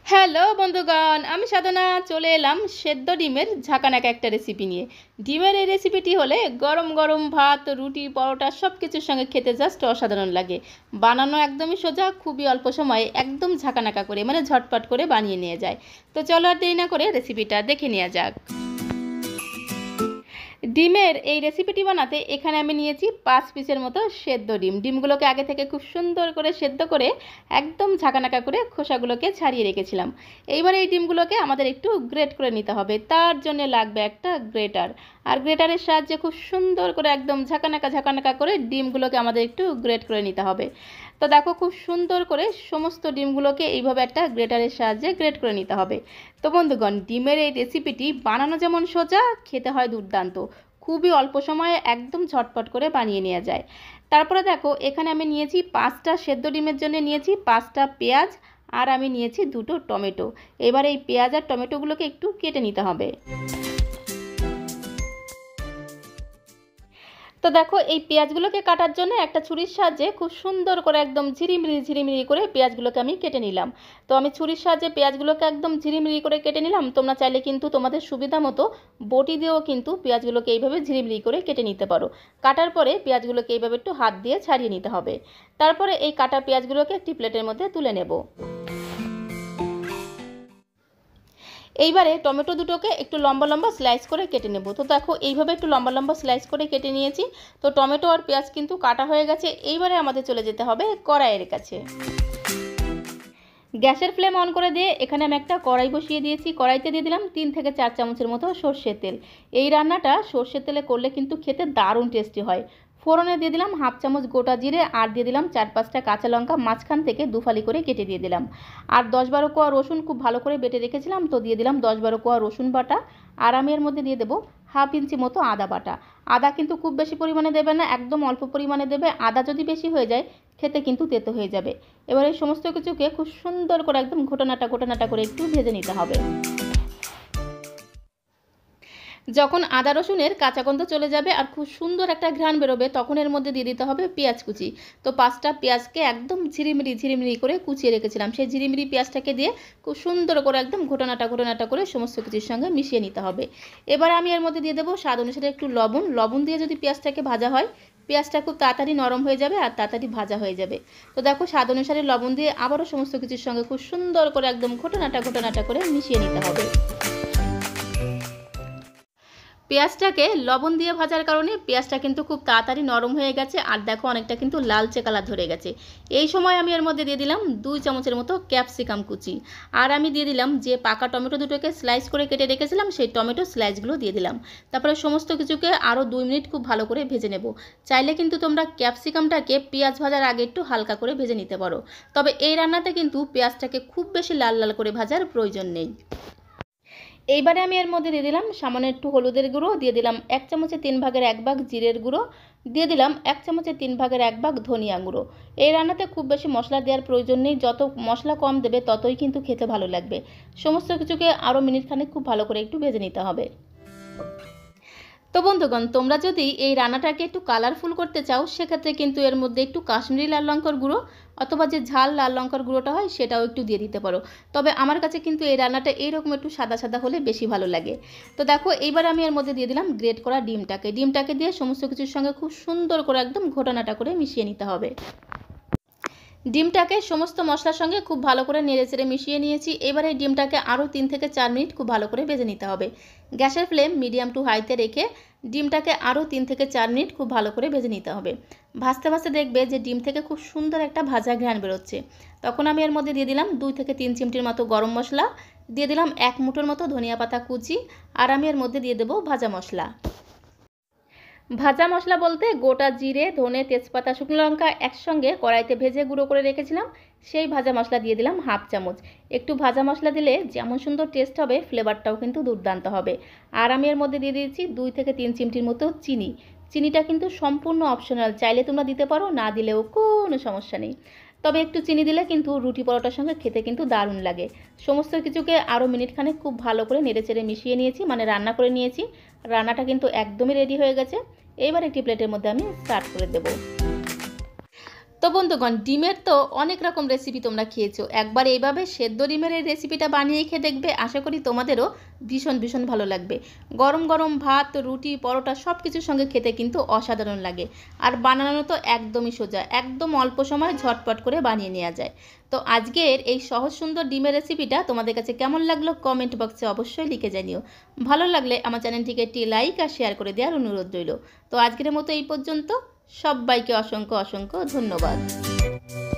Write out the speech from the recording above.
Hello বন্ধুগণ, আমি সাধনা চলে এলাম সেদ্ধ ডিমের ঝাঁকানাকা একটা রেসিপি নিয়ে। ডিমের এই রেসিপিটি হলে গরম গরম ভাত, রুটি, পরোটা সব কিছুর সঙ্গে খেতে জাস্ট অসাধারণ লাগে। বানানো একদমই সোজা, খুবই অল্প সময়ে একদম ঝাঁকানাকা করে মানে ঝটপট করে বানিয়ে নিয়ে যায়। তো চলো আর দেরি না করে রেসিপিটা দেখে নেওয়া যাক। ডিমের এই রেসিপিটি বানাতে এখানে আমি নিয়েছি 5 পিসের মতো সেদ্ধ ডিম। ডিমগুলোকে আগে থেকে খুব সুন্দর করে সেদ্ধ করে একদম ঝাঁকানাকা করে খোসাগুলোকে ছাড়িয়ে রেখেছিলাম। এইবার এই ডিমগুলোকে আমাদের একটু গ্রেট করে নিতে হবে। তার জন্য লাগবে একটা গ্রেটার। আর গ্রেটারের সাহায্যে খুব সুন্দর করে একদম ঝাঁকানাকা করে ডিমগুলোকে আমাদের একটু গ্রেট করে নিতে হবে। তো দেখো, খুব সুন্দর করে সমস্ত ডিমগুলোকে এইভাবে একটা গ্রেটারের সাহায্যে গ্রেট করে নিতে হবে। তো বন্ধুগণ, ডিমের এই রেসিপিটি বানানো যেমন সোজা, খেতে হয় দুর্দান্ত। খুবই অল্প সময়ে একদম ঝটপট করে বানিয়ে নেওয়া যায়। তারপরে দেখো, এখানে আমি নিয়েছি 5টা সেদ্ধ ডিমের জন্য নিয়েছি 5টা পেঁয়াজ, আর আমি নিয়েছি 2টো টমেটো। এবার এই পেঁয়াজ আর টমেটোগুলোকে একটু কেটে নিতে হবে। তো দেখো, এই পেঁয়াজগুলোকে কাটার জন্য একটা ছুরির সাহায্যে খুব সুন্দর করে একদম ঝিরিমিরি করে পেঁয়াজগুলোকে আমি কেটে নিলাম। তো আমি ছুরির সাহায্যে পেঁয়াজগুলোকে একদম ঝিরিমিরি করে কেটে নিলাম। তোমরা চাইলে কিন্তু তোমাদের সুবিধা মতো বটি দিয়েও কিন্তু পেঁয়াজগুলোকে এইভাবে ঝিরিমিরি করে কেটে নিতে পারো। কাটার পরে পেঁয়াজগুলোকে এইভাবে একটু হাত দিয়ে ছাড়িয়ে নিতে হবে। তারপরে এই কাটা পেঁয়াজগুলোকে একটি প্লেটের মধ্যে তুলে নেব। এইবারে টমেটো দুটোকে একটু লম্বা লম্বা স্লাইস করে কেটে নেব। তো দেখো, এইভাবে একটু লম্বা লম্বা স্লাইস করে কেটে নিয়েছি। তো টমেটো আর পেঁয়াজ কিন্তু কাটা হয়ে গেছে। এইবারে আমাদের চলে যেতে হবে কড়াইয়ের কাছে। গ্যাসের ফ্লেম অন করে দিয়ে এখানে আমি একটা কড়াই বসিয়ে দিয়েছি। কড়াইতে দিয়ে দিলাম 3 থেকে 4 চামচের মতো সর্ষের তেল। এই রান্নাটা সর্ষের তেলে করলে কিন্তু খেতে দারুণ টেস্টি হয়। ফোড়নে দিয়ে দিলাম 1/2 চামচ গোটা জিরে, আর দিয়ে দিলাম 4-5টা কাঁচা লঙ্কা মাঝখান থেকে দুফালি করে কেটে দিয়ে দিলাম। আর 10-12 কোয়া রসুন খুব ভালো করে বেটে রেখেছিলাম, তো দিয়ে দিলাম 10-12 কোয়া রসুন বাটা। আর আমি এর মধ্যে দিয়ে দেবো 1/2 ইঞ্চি মতো আদা বাটা। আদা কিন্তু খুব বেশি পরিমাণে দেবে না, একদম অল্প পরিমাণে দেবে। আদা যদি বেশি হয়ে যায় খেতে কিন্তু তেতো হয়ে যাবে। এবার এই সমস্ত কিছুকে খুব সুন্দর করে একদম ঘোটানাটা করে একটু ভেজে নিতে হবে। যখন আদা রসুনের কাঁচা গন্ধ চলে যাবে আর খুব সুন্দর একটা ঘ্রাণ বেরোবে, তখন এর মধ্যে দিয়ে দিতে হবে পেঁয়াজ কুচি। তো 5টা পেঁয়াজকে একদম ঝিরিমিরি করে কুচিয়ে রেখেছিলাম, সেই ঝিরিমিরি পেঁয়াজটাকে দিয়ে খুব সুন্দর করে একদম ঘোটানাটা করে সমস্ত কিছুর সঙ্গে মিশিয়ে নিতে হবে। এবার আমি এর মধ্যে দিয়ে দেবো স্বাদ অনুসারে একটু লবণ। লবণ দিয়ে যদি পেঁয়াজটাকে ভাজা হয়, পেঁয়াজটা খুব তাড়াতাড়ি নরম হয়ে যাবে আর তাড়াতাড়ি ভাজা হয়ে যাবে। তো দেখো, স্বাদ অনুসারে লবণ দিয়ে আবারও সমস্ত কিছুর সঙ্গে খুব সুন্দর করে একদম ঘোটানাটা করে মিশিয়ে নিতে হবে। পেঁয়াজটাকে লবণ দিয়ে ভাজার কারণে পেঁয়াজটা কিন্তু খুব তাড়াতাড়ি নরম হয়ে গেছে, আর দেখো অনেকটা কিন্তু লালচে কালার ধরে গেছে। এই সময় আমি এর মধ্যে দিয়ে দিলাম 2 চামচের মতো ক্যাপসিকাম কুচি। আর আমি দিয়ে দিলাম যে পাকা টমেটো দুটোকে স্লাইস করে কেটে রেখেছিলাম, সেই টমেটো স্লাইসগুলো দিয়ে দিলাম। তারপরে সমস্ত কিছুকে আরও 2 মিনিট খুব ভালো করে ভেজে নেব। চাইলে কিন্তু তোমরা ক্যাপসিকামটাকে পেঁয়াজ ভাজার আগে একটু হালকা করে ভেজে নিতে পারো। তবে এই রান্নাতে কিন্তু পেঁয়াজটাকে খুব বেশি লাল করে ভাজার প্রয়োজন নেই। এইবারে আমি এর মধ্যে দিয়ে দিলাম সামান্য একটু হলুদের গুঁড়ো, দিয়ে দিলাম 1 চামচের 3 ভাগের 1 ভাগ জিরের গুঁড়ো, দিয়ে দিলাম 1 চামচের 3 ভাগের 1 ভাগ ধনিয়া গুঁড়ো। এই রান্নাতে খুব বেশি মশলা দেওয়ার প্রয়োজন নেই, যত মশলা কম দেবে ততই কিন্তু খেতে ভালো লাগবে। সমস্ত কিছুকে আরও মিনিট খানেক খুব ভালো করে একটু ভেজে নিতে হবে। তো বন্ধুগণ, তোমরা যদি এই রান্নাটাকে একটু কালারফুল করতে চাও, সেক্ষেত্রে কিন্তু এর মধ্যে একটু কাশ্মীরি লাল লঙ্কার গুঁড়ো অথবা যে ঝাল লাল লঙ্কার গুঁড়োটা হয় সেটাও একটু দিয়ে দিতে পারো। তবে আমার কাছে কিন্তু এই রান্নাটা এইরকম একটু সাদা হলে বেশি ভালো লাগে। তো দেখো, এইবার আমি এর মধ্যে দিয়ে দিলাম গ্রেট করা ডিমটাকে দিয়ে সমস্ত কিছুর সঙ্গে খুব সুন্দর করে একদম ঘোটানাটা করে মিশিয়ে নিতে হবে। ডিমটাকে সমস্ত মশলার সঙ্গে খুব ভালো করে নেড়েচেড়ে মিশিয়ে নিয়েছি। এবারে ডিমটাকে আরও 3 থেকে 4 মিনিট খুব ভালো করে ভেজে নিতে হবে। গ্যাসের ফ্লেম মিডিয়াম টু হাইতে রেখে ডিমটাকে আরও 3 থেকে 4 মিনিট খুব ভালো করে ভেজে নিতে হবে। ভাজতে দেখবে যে ডিম থেকে খুব সুন্দর একটা ভাজা ঘ্রাণ বেরোচ্ছে। তখন আমি এর মধ্যে দিয়ে দিলাম 2 থেকে 3 চিমটির মতো গরম মশলা, দিয়ে দিলাম 1 মুঠোর মতো ধনিয়া পাতা কুচি, আর আমি এর মধ্যে দিয়ে দেবো ভাজা মশলা। ভাজা মশলা বলতে গোটা জিরে, ধনে, তেজপাতা, শুকনো লঙ্কা একসঙ্গে কড়াইতে ভেজে গুঁড়ো করে রেখেছিলাম, সেই ভাজা মশলা দিয়ে দিলাম 1/2 চামচ। একটু ভাজা মশলা দিলে যেমন সুন্দর টেস্ট হবে, ফ্লেভারটাও কিন্তু দুর্দান্ত হবে। আর আমি এর মধ্যে দিয়ে দিয়েছি 2 থেকে 3 চিমটির মতো চিনি। চিনিটা কিন্তু সম্পূর্ণ অপশনাল, চাইলে তোমরা দিতে পারো, না দিলেও কোনো সমস্যা নেই। তবে একটু চিনি দিলে কিন্তু রুটি পরোটার সঙ্গে খেতে কিন্তু দারুণ লাগে। সমস্ত কিছুকে আরও মিনিট খানেক খুব ভালো করে নেড়েচেড়ে মিশিয়ে নিয়েছি, মানে রান্না করে নিয়েছি। রান্নাটা কিন্তু একদমই রেডি হয়ে গেছে। এবার একটি প্লেটের মধ্যে আমি সার্ভ করে দেব। তো বন্ধুগণ, ডিমের তো অনেক রকম রেসিপি তোমরা খেয়েছো। একবার এইভাবে সেদ্ধ ডিমের এই রেসিপিটা বানিয়ে খেয়ে দেখবে, আশা করি তোমাদেরও ভীষণ ভীষণ ভালো লাগবে। গরম গরম ভাত, রুটি, পরোটা সব কিছুর সঙ্গে খেতে কিন্তু অসাধারণ লাগে। আর বানানো তো একদমই সোজা, একদম অল্প সময় ঝটপট করে বানিয়ে নেওয়া যায়। তো আজকের এই সহজ সুন্দর ডিমের রেসিপিটা তোমাদের কাছে কেমন লাগলো কমেন্ট বক্সে অবশ্যই লিখে জানিও। ভালো লাগলে আমার চ্যানেলটিকে একটি লাইক আর শেয়ার করে দেওয়ার অনুরোধ রইল। তো আজকের মতো এই পর্যন্ত। সবাইকে অসংখ্য অসংখ্য ধন্যবাদ।